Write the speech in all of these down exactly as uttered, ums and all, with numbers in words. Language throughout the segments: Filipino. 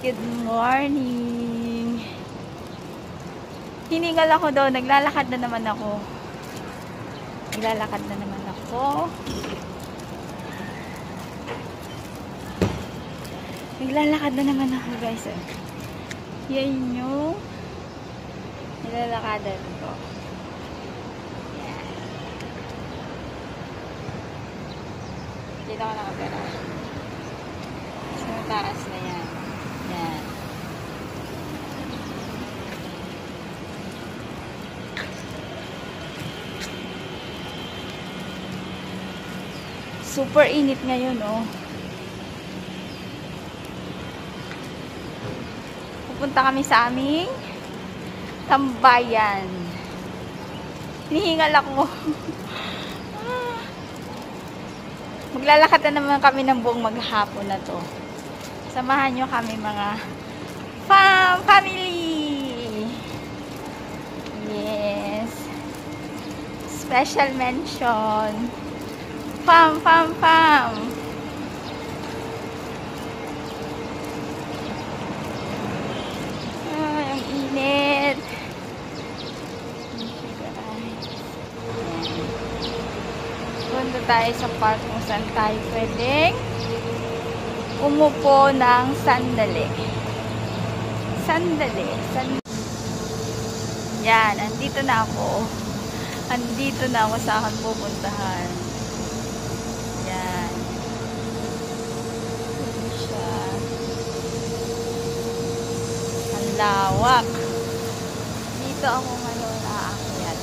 Good morning. Hiningal ako daw. Naglalakad na naman ako. Naglalakad na naman ako. Naglalakad na naman ako, guys. Yan yung nilalakadan ko. Yan. Dito ko nakapera. Sa taas na yan. Yan. Super init ngayon, oh. Pupunta kami sa aming tambayan. Hinihingal ako. Maglalakad na naman kami ng buong maghapon na to. Samahan nyo kami, mga fam family. Yes. Special mention. Fam, fam, fam. Ah, ang init. Punta tayo sa park kung saan tayo pwedeng umupo ng sandali. Sandali. Sandali. Yan, andito na ako. Andito na ako sa akin pupuntahan. Yan. Yan siya. Ang lawak. Dito ako ngayon aakyat.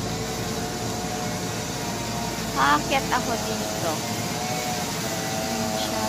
Aakyat ako dito. Yan siya.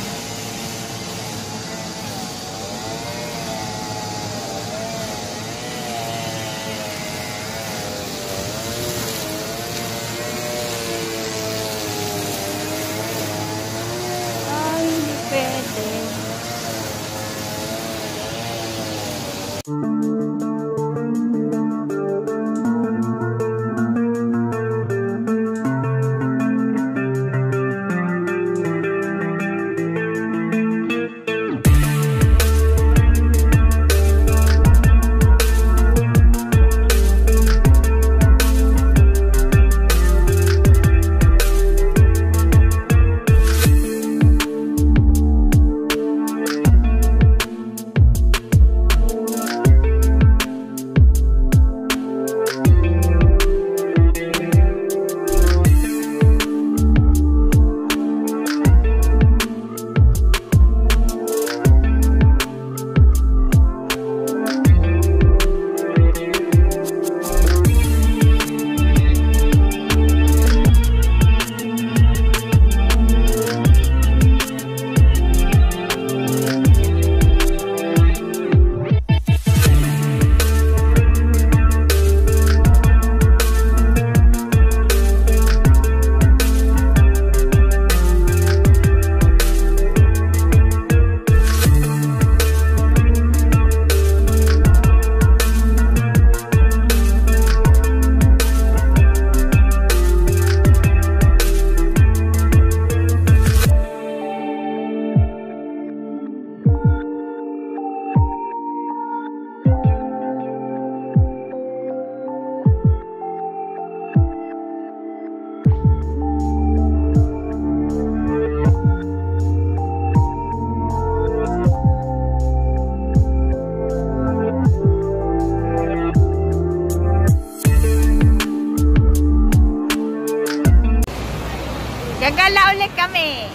Gagala ulit kami.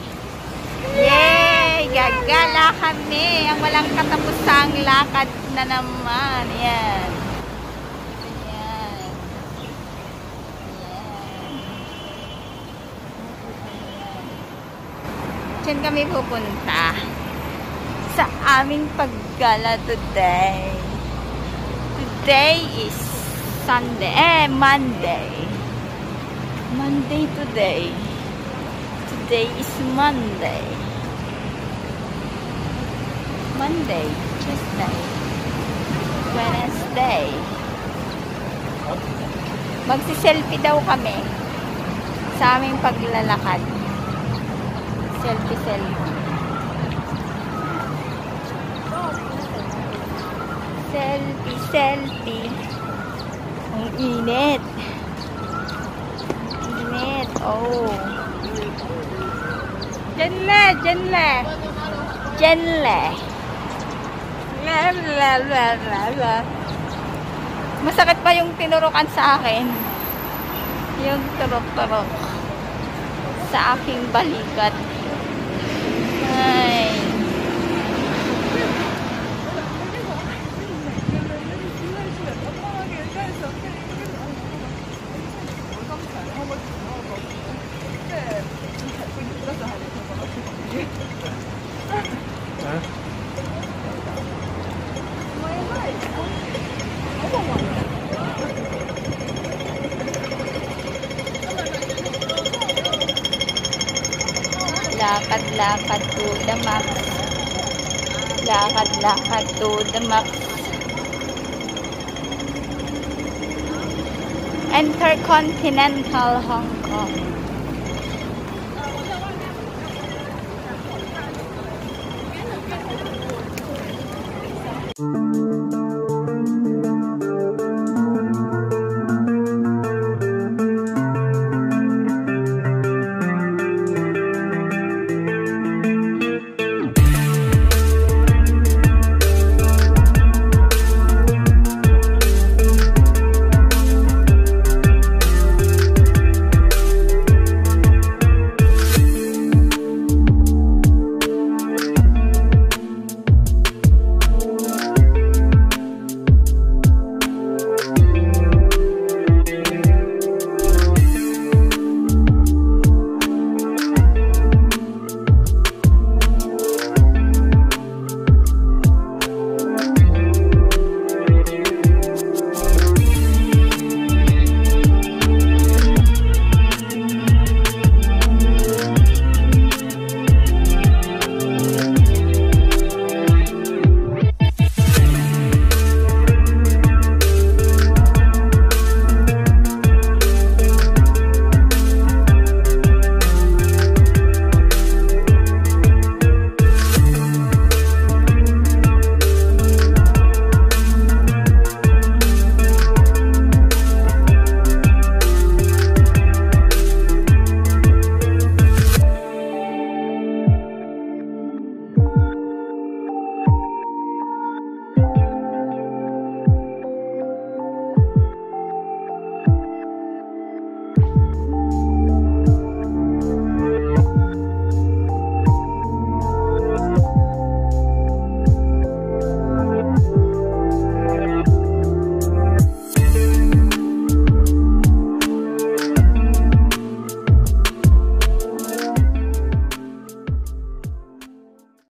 Yay! Gagala kami. Ang walang katapusang lakad na naman. Yan. Yan. Yan. Diyan kami pupunta. Sa aming paggala today. Today is Sunday. Eh, Monday. Monday today. Today is Monday. Monday, Tuesday, Wednesday. Magsi-selfie daw kami sa aming paglalakad. Selfie, selfie. selfie. Ang init. Init. Oh. Jenle, Jenle. Jenle. La la la la la. Masakit pa yung tinurukan sa akin. Yung turok-turok sa aking balikat. Ay. Lakad-lakad to the max. Lakad-lakad to the max. Intercontinental Hong Kong.